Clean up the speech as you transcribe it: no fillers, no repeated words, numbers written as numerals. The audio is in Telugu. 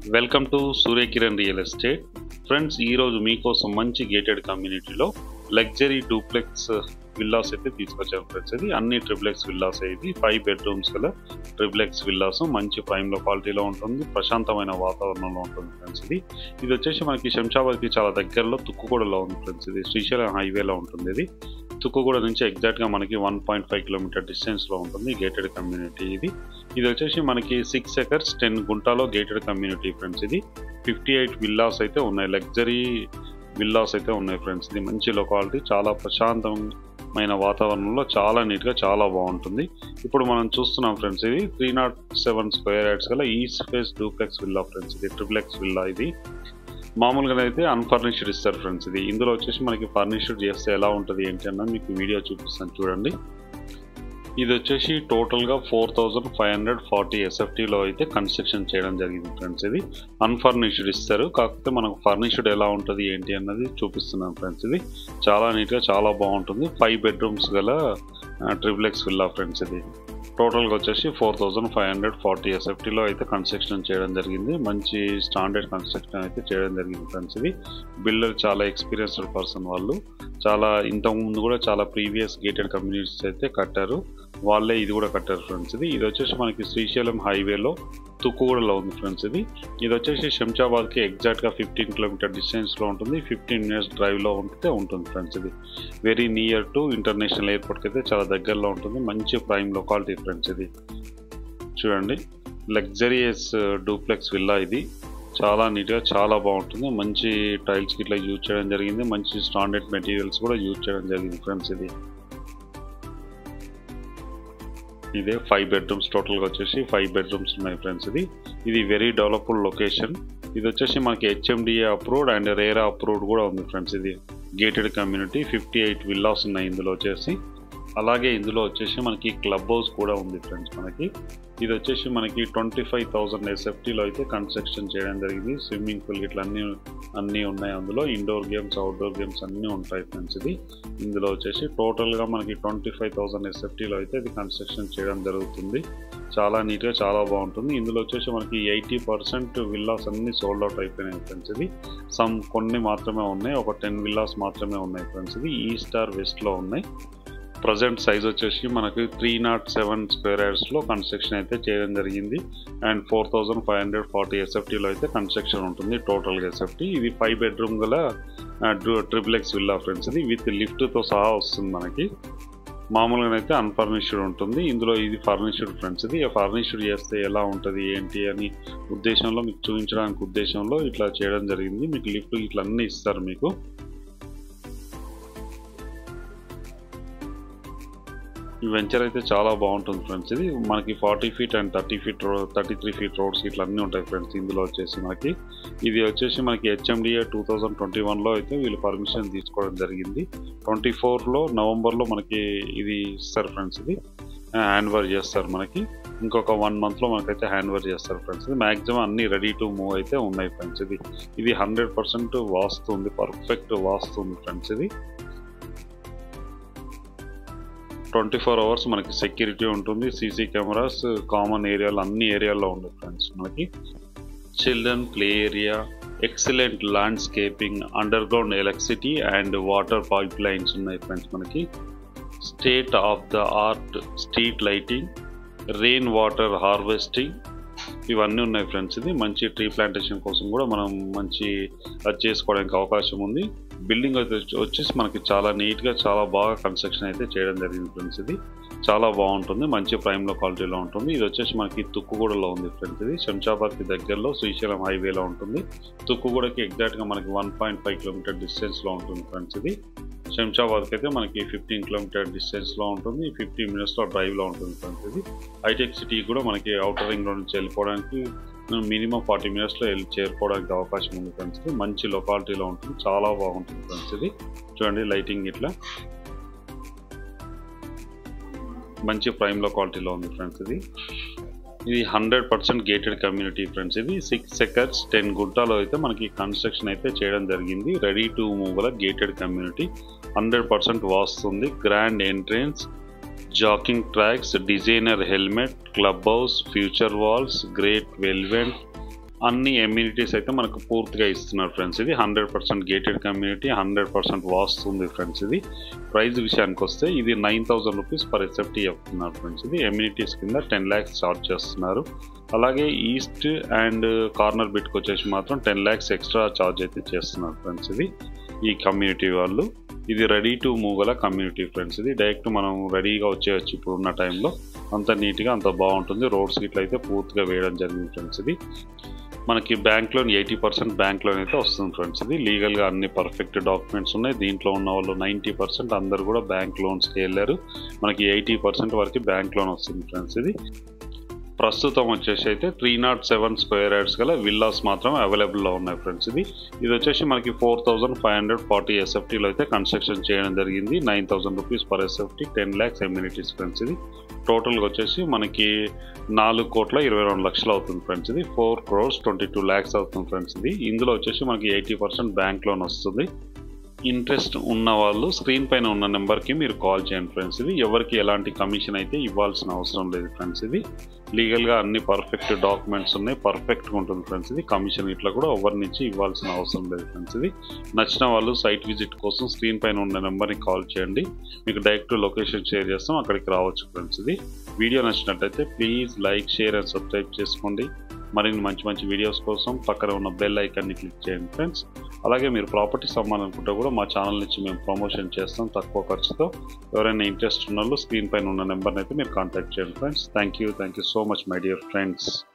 Welcome to Suryakiran real estate friends. ఈరోజు మీకోసం మంచి గేటెడ్ కమ్యూనిటీలో లగ్జరీ డూప్లెక్స్ విల్లాస్ అయితే తీసుకొచ్చాను ఫ్రెండ్స్. ఇది అన్ని ట్రిప్లెక్స్ విల్లాస్. ఇది 5 బెడ్రూమ్స్ గల ట్రిప్లెక్స్ విల్లాస్. మంచి ప్రైమ్ లొకాలిటీలో ఉంటుంది, ప్రశాంతమైన వాతావరణంలో ఉంటుంది ఫ్రెండ్స్. ఇది వచ్చేసి మనకి శంషాబాద్కి చాలా దగ్గరలో తుక్కుగూడలో ఉంది ఫ్రెండ్స్. ఇది శ్రీశైలం హైవేలో ఉంటుంది. ఇది తుక్కుగూడ నుంచి ఎగ్జాక్ట్గా మనకి 1.5 కిలోమీటర్ డిస్టెన్స్లో ఉంటుంది గేటెడ్ కమ్యూనిటీ. ఇది వచ్చేసి మనకి 6 ఎకర్స్ 10 గుంటాలో గేటెడ్ కమ్యూనిటీ ఫ్రెండ్స్. ఇది 58 విల్లాస్ అయితే ఉన్నాయి, లగ్జరీ విల్లాస్ అయితే ఉన్నాయి ఫ్రెండ్స్. ఇది మంచి లొకాలిటీ, చాలా ప్రశాంతమైన వాతావరణంలో చాలా నీట్గా చాలా బాగుంటుంది. ఇప్పుడు మనం చూస్తున్నాం ఫ్రెండ్స్, ఇది 307 స్క్వేర్ యార్డ్స్ గల east face duplex villa friends. ఇది ట్రిప్లెక్స్ విల్లా. ఇది మామూలుగా అయితే అన్ఫర్నిష్డ్ ఇస్తారు ఫ్రెండ్స్. ఇందులో వచ్చేసి మనకి ఫర్నిష్డ్ చేస్తే ఎలా ఉంటుంది ఏంటి అన్నది మీకు వీడియో చూపిస్తాను చూడండి. ఇది వచ్చేసి టోటల్గా 4540 ఎస్ఎఫ్టీలో అయితే కన్స్ట్రక్షన్ చేయడం జరిగింది ఫ్రెండ్స్. ఇది అన్ఫర్నిష్డ్ ఇస్తారు, కాకపోతే మనకు ఫర్నిష్డ్ ఎలా ఉంటుంది ఏంటి అన్నది చూపిస్తున్నాను ఫ్రెండ్స్. ఇది చాలా నీట్గా చాలా బాగుంటుంది. 5 బెడ్రూమ్స్ గల ట్రిప్లెక్స్ విల్లా ఫ్రెండ్స్. ఇది టోటల్గా వచ్చేసి 4540 ఎస్ఎఫ్టీలో అయితే కన్స్ట్రక్షన్ చేయడం జరిగింది. మంచి స్టాండర్డ్ కన్స్ట్రక్షన్ అయితే చేయడం జరిగింది ఫ్రెండ్స్. ఇది బిల్డర్ చాలా ఎక్స్పీరియన్స్డ్ పర్సన్, వాళ్ళు చాలా ఇంతకుముందు కూడా చాలా ప్రీవియస్ గేటెడ్ కమ్యూనిటీస్ అయితే కట్టారు, వాళ్ళే ఇది కూడా కట్టారు ఫ్రెండ్స్. ఇది వచ్చేసి మనకి శ్రీశైలం హైవేలో తుక్కుగూడలో ఉంది ఫ్రెండ్స్. ఇది వచ్చేసి శంషాబాద్కి ఎగ్జాక్ట్గా 15 కిలోమీటర్ డిస్టెన్స్లో ఉంటుంది, 15 మినిట్స్ డ్రైవ్లో ఉంటుంది ఫ్రెండ్స్. ఇది వెరీ నియర్ టు ఇంటర్నేషనల్ ఎయిర్పోర్ట్కి అయితే చాలా దగ్గరలో ఉంటుంది. మంచి ప్రైమ్ లొకాలిటీ ఫ్రెండ్స్. ఇది చూడండి, లగ్జరియస్ డూప్లెక్స్ విల్లా. ఇది చాలా నీట్గా చాలా బాగుంటుంది. మంచి టైల్స్ ఇట్లా యూజ్ చేయడం జరిగింది, మంచి స్టాండర్డ్ మెటీరియల్స్ కూడా యూజ్ చేయడం జరిగింది ఫ్రెండ్స్. ఇదే 5 బెడ్రూమ్స్, టోటల్గా వచ్చేసి 5 బెడ్రూమ్స్ ఉన్నాయి ఫ్రెండ్స్. ఇది వెరీ డెవలప్డ్ లొకేషన్. ఇది వచ్చేసి మనకి HMDA approved and RERA approved కూడా ఉంది ఫ్రెండ్స్. ఇది గేటెడ్ కమ్యూనిటీ 58 విల్లాస్ ఉన్నాయి ఇందులో వచ్చేసి. అలాగే ఇందులో వచ్చేసి మనకి క్లబ్ హౌస్ కూడా ఉంది ఫ్రెండ్స్. ఇది వచ్చేసి మనకి 25,000 ఎస్ఎఫ్టీలో అయితే కన్స్ట్రక్షన్ చేయడం జరిగింది. స్విమ్మింగ్ పూల్ ఇట్లా అన్నీ ఉన్నాయి అందులో. ఇండోర్ గేమ్స్ అవుట్డోర్ గేమ్స్ అన్నీ ఉంటాయి ఫ్రెండ్స్. ఇందులో వచ్చేసి టోటల్గా మనకి 25,000 ఎస్ఎఫ్టీలో అయితే ఇది కన్స్ట్రక్షన్ చేయడం జరుగుతుంది. చాలా నీట్గా చాలా బాగుంటుంది. ఇందులో వచ్చేసి మనకి 80% విల్లాస్ అన్నీ సోల్డ్ అవుట్ అయిపోయినాయి ఫ్రెండ్స్. కొన్ని మాత్రమే ఉన్నాయి, ఒక 10 విల్లాస్ మాత్రమే ఉన్నాయి ఫ్రెండ్స్. ఈస్ట్ ఆర్ వెస్ట్లో ఉన్నాయి. ప్రజెంట్ సైజ్ వచ్చేసి మనకి 307 స్క్వేర్ యార్డ్స్లో కన్స్ట్రక్షన్ అయితే చేయడం జరిగింది. అండ్ 4540 ఎస్ఎఫ్టీలో అయితే కన్స్ట్రక్షన్ ఉంటుంది టోటల్గా ఎస్ఎఫ్టీ. ఇది 5 బెడ్రూమ్ గల ట్రిప్లెక్స్ విల్లా ఫ్రెండ్స్. ఇది విత్ లిఫ్ట్తో సహా వస్తుంది మనకి. మామూలుగా అయితే అన్ఫర్నిష్డ్ ఉంటుంది, ఇందులో ఇది ఫర్నిష్డ్ ఫ్రెండ్స్. ఫర్నిష్డ్ చేస్తే ఎలా ఉంటుంది ఏంటి అని ఉద్దేశంలో మీకు చూపించడానికి ఉద్దేశంలో ఇట్లా చేయడం జరిగింది. మీకు లిఫ్ట్ ఇట్లా అన్నీ ఇస్తారు మీకు. ఈ వెంచర్ అయితే చాలా బాగుంటుంది ఫ్రెండ్స్. ఇది మనకి 40 ఫీట్ అండ్ 33 ఫీట్ రోడ్స్ ఇట్లా అన్నీ ఉంటాయి ఫ్రెండ్స్. ఇందులో వచ్చేసి మనకి ఇది వచ్చేసి మనకి హెచ్ఎండిఏ 2021లో అయితే వీళ్ళు పర్మిషన్ తీసుకోవడం జరిగింది. 24లో నవంబర్లో మనకి ఇది ఇస్తారు ఫ్రెండ్స్. ఇది హ్యాండ్ ఓవర్ చేస్తారు మనకి. ఇంకొక 1 మంత్లో మనకైతే హ్యాండ్ ఓవర్ చేస్తారు ఫ్రెండ్స్. మ్యాక్సిమం అన్ని రెడీ టు మూవ్ అయితే ఉన్నాయి ఫ్రెండ్స్. ఇది 100% వాస్తు ఉంది, పర్ఫెక్ట్ వాస్తు ఉంది ఫ్రెండ్స్. 24 అవర్స్ మనకి సెక్యూరిటీ ఉంటుంది, సీసీ కెమెరాస్ కామన్ ఏరియాలో అన్ని ఏరియాల్లో ఉన్నాయి ఫ్రెండ్స్. మనకి children play area, excellent landscaping, underground electricity and water pipelines ఉన్నాయి ఫ్రెండ్స్. మనకి state of the art street lighting, rainwater harvesting ఇవన్నీ ఉన్నాయి ఫ్రెండ్స్. మంచి ట్రీ ప్లాంటేషన్ కోసం కూడా మనం మంచి అది చేసుకోవడానికి అవకాశం ఉంది. బిల్డింగ్ అయితే వచ్చేసి మనకి చాలా నీట్గా చాలా బాగా కన్స్ట్రక్షన్ అయితే చేయడం జరిగింది ఫ్రెండ్స్. చాలా బాగుంటుంది, మంచి ప్రైమ్ లొకాలిటీలో ఉంటుంది. ఇది వచ్చేసి మనకి తుక్కుగూడలో ఉంది ఫ్రెండ్స్. శంషాబాద్కి దగ్గరలో శ్రీశైలం హైవేలో ఉంటుంది. తుక్కుగూడకి ఎగ్జాక్ట్గా మనకి 1.5 కిలోమీటర్ డిస్టెన్స్లో ఉంటుంది ఫ్రెండ్స్. శంషాబాద్కి అయితే మనకి 15 కిలోమీటర్ డిస్టెన్స్లో ఉంటుంది, 15 మినిట్స్లో డ్రైవ్లో ఉంటుంది ఫ్రెండ్స్. హైటెక్ సిటీ కూడా మనకి అవుటర్ రింగ్ రోడ్ నుంచి వెళ్ళిపోవడానికి మినిమం 40 మినిట్స్లో చేరుకోవడానికి అవకాశం ఉంది ఫ్రెండ్స్. మంచి లొకాలిటీలో ఉంటుంది, చాలా బాగుంటుంది ఫ్రెండ్స్. చూడండి లైటింగ్ ఇట్లా మంచి ప్రైమ్ లొకాలిటీలో ఉంది ఫ్రెండ్స్. ఇది 100% గేటెడ్ కమ్యూనిటీ ఫ్రెండ్స్. 6 ఎకర్స్ 10 గుంటాలో అయితే మనకి కన్స్ట్రక్షన్ అయితే చేయడం జరిగింది. రెడీ టు మూవ్ గల గేటెడ్ కమ్యూనిటీ, 100% వాస్తుంది. Grand entrance, jogging tracks, designer helmet, club house, feature walls, great వెల్వెంట్, అన్ని ఎమ్యూనిటీస్ అయితే మనకు పూర్తిగా ఇస్తున్నారు ఫ్రెండ్స్. ఇది 100% గేటెడ్ కమ్యూనిటీ, 100% వాస్తుంది ఫ్రెండ్స్. ఇది ప్రైస్ విషయానికి వస్తే ఇది 9,000 రూపీస్ పర్ ఎస్ఎఫ్టీ చెప్తున్నారు ఫ్రెండ్స్. ఇది ఎమ్యూనిటీస్ కింద 10 lakhs చార్జ్ చేస్తున్నారు. అలాగే ఈస్ట్ అండ్ కార్నర్ బిట్కి వచ్చేసి మాత్రం 10 lakhs ఎక్స్ట్రా చార్జ్ అయితే చేస్తున్నారు ఫ్రెండ్స్. ఇది ఈ కమ్యూనిటీ వాళ్ళు. ఇది రెడీ టు మూవ్ గల కమ్యూనిటీ ఫ్రెండ్స్. ఇది డైరెక్ట్ మనం రెడీగా వచ్చేయచ్చు ఇప్పుడు ఉన్న టైంలో. అంత నీట్గా అంత బాగుంటుంది. రోడ్స్ ఇట్లా అయితే పూర్తిగా వేయడం జరిగింది ఫ్రెండ్స్. ఇది మనకి బ్యాంక్ లోన్ 80% బ్యాంక్ లోన్ అయితే వస్తుంది ఫ్రెండ్స్. ఇది లీగల్గా అన్ని పర్ఫెక్ట్ డాక్యుమెంట్స్ ఉన్నాయి. దీంట్లో ఉన్న వాళ్ళు 90% అందరు కూడా బ్యాంక్ లోన్స్కి వెళ్ళారు. మనకి 80% వరకు బ్యాంక్ లోన్ వస్తుంది ఫ్రెండ్స్. ఇది ప్రస్తుతం వచ్చేసి అయితే 307 స్క్వేర్ యార్డ్స్ గల విల్లాస్ మాత్రం అవైలబుల్లో ఉన్నాయి ఫ్రెండ్స్. ఇది వచ్చేసి మనకి 4,540 ఎస్ఎఫ్టీలో అయితే కన్స్ట్రక్షన్ చేయడం జరిగింది. 9,000 rupees per SFT, 10 lakhs amenities friends. ఇది టోటల్గా వచ్చేసి మనకి 4,22,00,000 అవుతుంది ఫ్రెండ్స్. ఇది 4,22 lakhs అవుతుంది ఫ్రెండ్స్. ఇది ఇందులో వచ్చేసి మనకి 80% బ్యాంక్ లోన్ వస్తుంది. ఇంట్రెస్ట్ ఉన్న వాళ్ళు స్క్రీన్ పైన ఉన్న నెంబర్కి మీరు కాల్ చేయండి ఫ్రెండ్స్. ఇది ఎవరికి ఎలాంటి కమిషన్ అయితే ఇవ్వాల్సిన అవసరం లేదు ఫ్రెండ్స్. ఇది లీగల్గా అన్ని పర్ఫెక్ట్ డాక్యుమెంట్స్ ఉన్నాయి, పర్ఫెక్ట్గా ఉంటుంది ఫ్రెండ్స్. ఇది కమిషన్ ఇట్లా కూడా ఎవరి నుంచి ఇవ్వాల్సిన అవసరం లేదు ఫ్రెండ్స్. ఇది నచ్చిన వాళ్ళు సైట్ విజిట్ కోసం స్క్రీన్ పైన ఉన్న నెంబర్ని కాల్ చేయండి. మీకు డైరెక్ట్ లొకేషన్ షేర్ చేస్తాం, అక్కడికి రావచ్చు ఫ్రెండ్స్. ఇది వీడియో నచ్చినట్టయితే please like, share and subscribe చేసుకోండి. మరిన్ని మంచి మంచి వీడియోస్ కోసం పక్కన ఉన్న బెల్ ఐకాన్ని క్లిక్ చేయండి ఫ్రెండ్స్. అలాగే మీరు ప్రాపర్టీస్ అమ్మాలనుకుంటే కూడా మా ఛానల్ నుంచి మేము ప్రమోషన్ చేస్తాం తక్కువ ఖర్చుతో. ఎవరైనా ఇంట్రెస్ట్ ఉన్న వాళ్ళు స్క్రీన్ పైన ఉన్న నెంబర్ని అయితే మీరు కాంటాక్ట్ చేయండి friends. Thank you so much my dear friends.